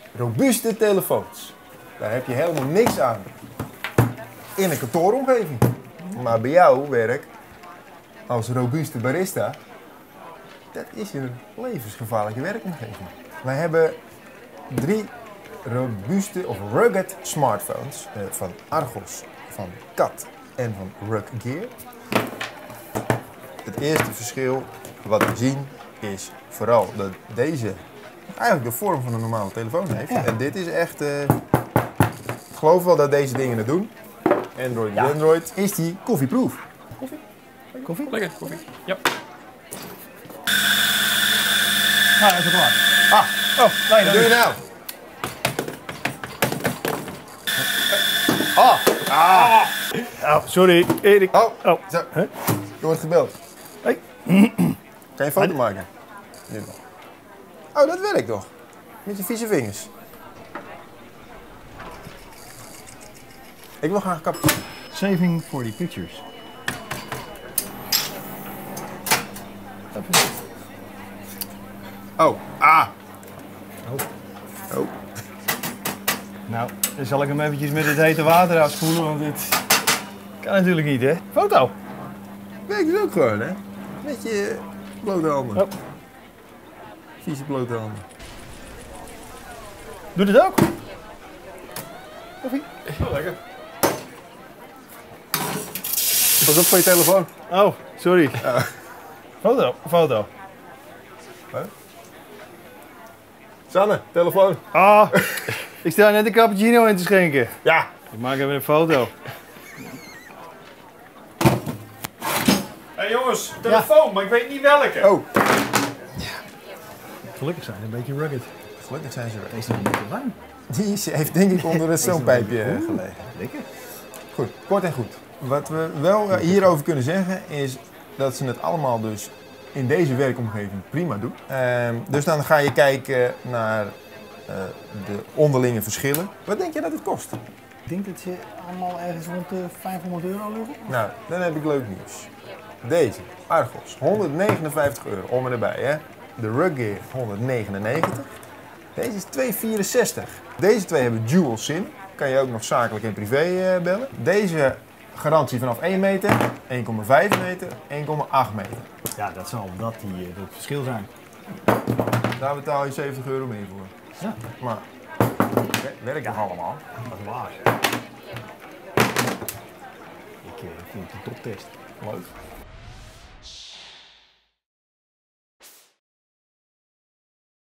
robuuste telefoons. Daar heb je helemaal niks aan in een kantooromgeving. Maar bij jouw werk als robuuste barista, dat is een levensgevaarlijke werkomgeving. Wij hebben 3 robuuste of rugged smartphones van Argos, van Cat en van Rug Gear. Het eerste verschil wat we zien is vooral dat deze eigenlijk de vorm van een normale telefoon heeft. Ja. En dit is echt, ik geloof wel dat deze dingen het doen. Android, ja. Android is die koffieproof. Koffie? Koffie? Lekker, koffie. Ja. Nou, is het klaar. Ah, oh, nee, wat doe je nou? Oh, sorry, Erik. Oh, zo. Huh? Je wordt gebeld. Hey. Kan je een foto maken? Nu nog. Oh, dat werkt toch? Met je vieze vingers. Ik wil graag kappen. Saving for the pictures. Oh, ah. Oh. Nou, dan zal ik hem eventjes met het hete water afspoelen, want dit kan natuurlijk niet, hè? Foto. Werkt dus ook gewoon, hè? Met je blote handen. Oh. Vieze blote handen. Doe dit ook. Koffie. Oh, lekker. Pas op voor je telefoon. Oh, sorry. Foto. Huh? Sanne, telefoon. Ah, ik sta net een cappuccino in te schenken. Ja. Ik maak even een foto. Hé jongens, telefoon, maar ik weet niet welke. Oh. Gelukkig zijn ze een beetje rugged. Gelukkig zijn ze er. Deze is een beetje warm. Die heeft denk ik onder het stoomпijpje gelegen. Lekker. Goed, kort en goed. Wat we wel hierover kunnen zeggen is dat ze het allemaal dus in deze werkomgeving prima doen. Dus dan ga je kijken naar de onderlinge verschillen. Wat denk je dat het kost? Ik denk dat ze allemaal ergens rond de €500 liggen. Nou, dan heb ik leuk nieuws. Deze, Argos, €159 om en erbij, hè. De Rug Gear, €199. Deze is €264. Deze twee hebben dual SIM. Kan je ook nog zakelijk en privé bellen. Deze garantie vanaf 1 meter, 1,5 meter, 1,8 meter. Ja, dat zal dat het verschil zijn. Daar betaal je €70 meer voor. Ja. Maar werkt toch allemaal? Dat is waar. Ik vind het een toptest. Leuk.